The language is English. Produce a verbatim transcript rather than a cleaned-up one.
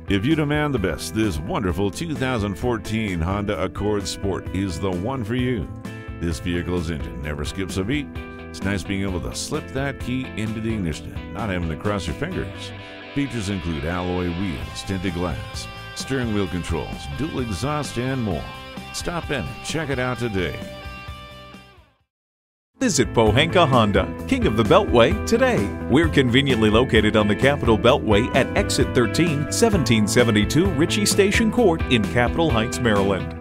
If you demand the best, this wonderful two thousand fourteen Honda Accord Sport is the one for you. This vehicle's engine never skips a beat. It's nice being able to slip that key into the ignition and not having to cross your fingers. Features include alloy wheels, tinted glass, steering wheel controls, dual exhaust, and more. Stop in and check it out today. Visit Pohanka Honda, King of the Beltway, today. We're conveniently located on the Capitol Beltway at Exit thirteen, seventeen seventy-two Ritchie Station Court in Capitol Heights, Maryland.